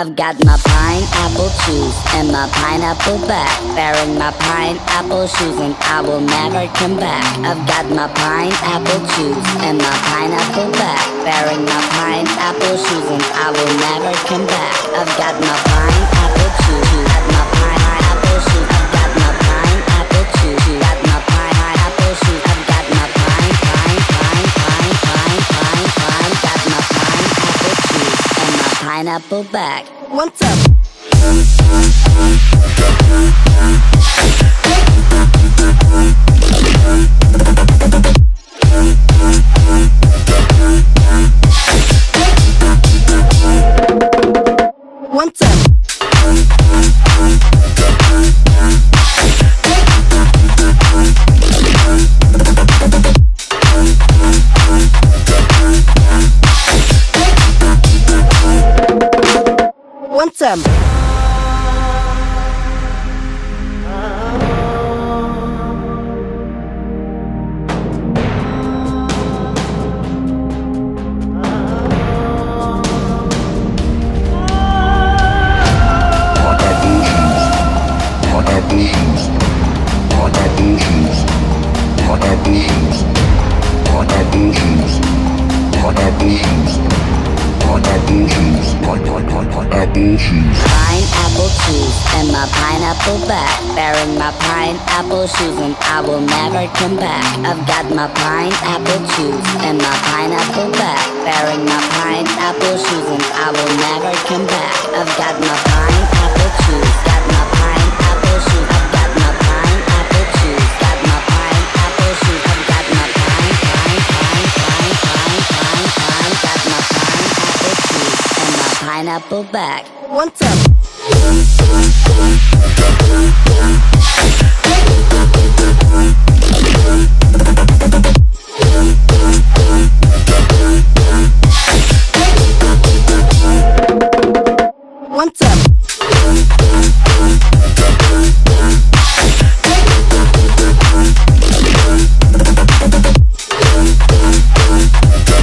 I've got my pineapple shoes and my pineapple bag, wearing my pineapple shoes and I will never come back. I've got my pineapple shoes and my pineapple bag, wearing my pineapple shoes and I will never come back. I've got my pineapple shoes, got my pineapple shoes, I've got my pineapple shoes, got my pineapple shoes, I've got my got my pineapple shoes and my pineapple bag. One time. One time. One time. Pineapple shoes and my pineapple bag, wearing my pineapple shoes and I will never come back. I've got my pineapple shoes and my pineapple bag, wearing my pineapple shoes and I will never come back. I've got my pineapple shoes, got my pineapple shoes, I've got my pineapple shoes, got my pineapple shoes, I've got my got my pineapple shoes and my pineapple bag. One time. One time.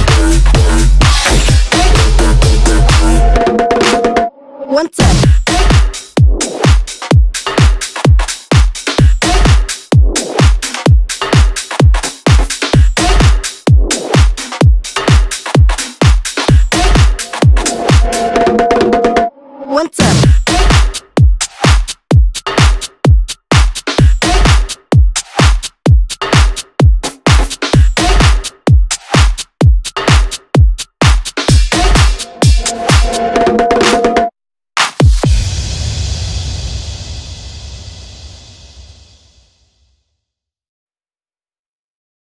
One time.